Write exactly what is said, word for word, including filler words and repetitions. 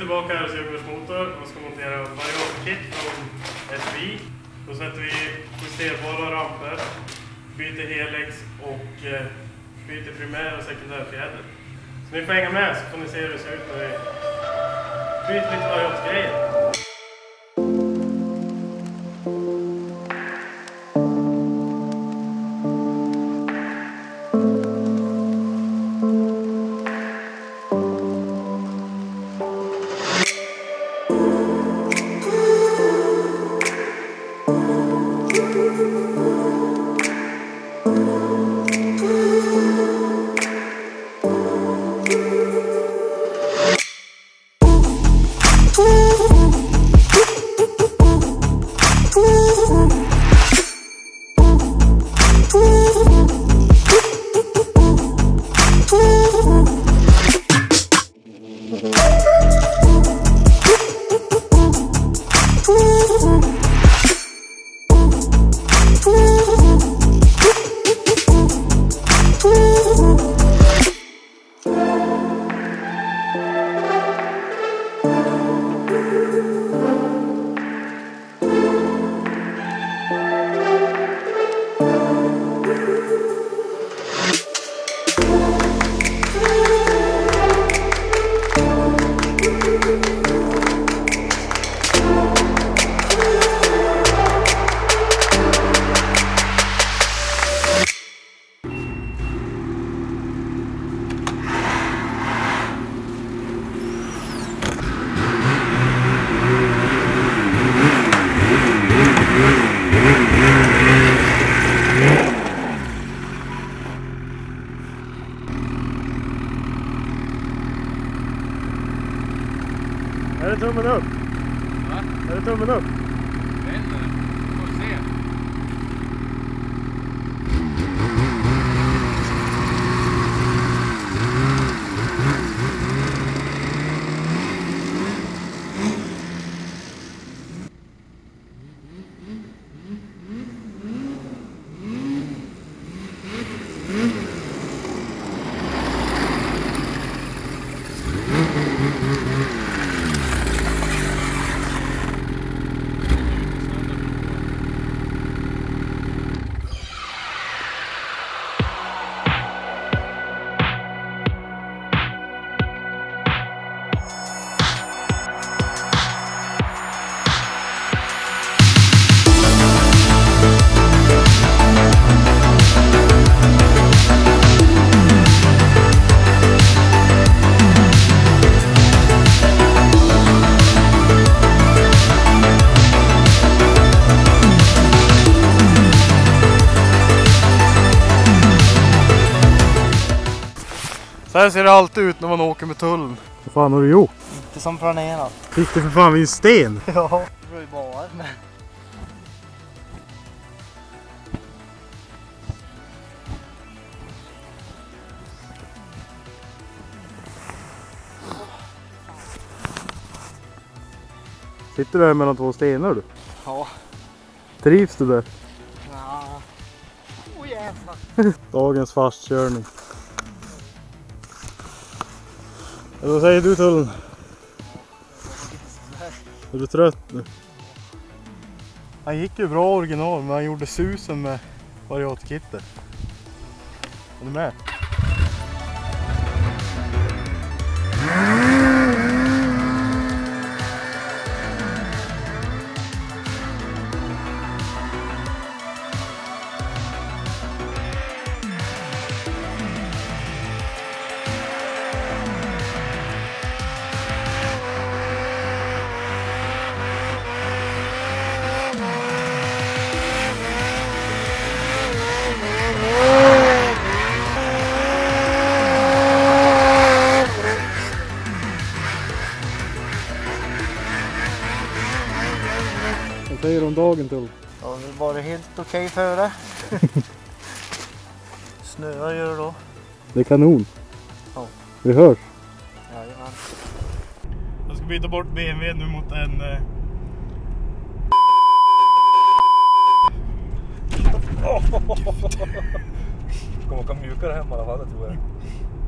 tillbaka här hos Junkers Motor och ska montera variatorkit från S V I. Då sätter vi justerbara ramper, byter helix och eh, byter primär och sekundärfjäder. Så ni får hänga med så får ni se hur det ser ut när vi byter lite variatorgrejer. Är det tummen upp? Va? Är det tummen upp? Jag vet inte. Vi får se. Så här ser det alltid ut när man åker med tullen. Vad fan har du gjort? Inte som planerat. Fick du för fan vid en sten? Ja, det var ju bara men... Sitter du där mellan två stenar du? Ja. Trivs du där? Ja. Åh jävlar. Dagens fastkörning. Vad säger du tullen? Är du trött nu? Han gick ju bra original men han gjorde susen med variatorkittet. Är du med? Vad säger du om dagen till? Ja, det var helt okej före. Snöar gör det då. Det är kanon. Ja. Vi hörs. Jajamän. Jag ska byta bort B M W nu mot en... Eh... Ska åka mjukare hem i alla fall, tror jag.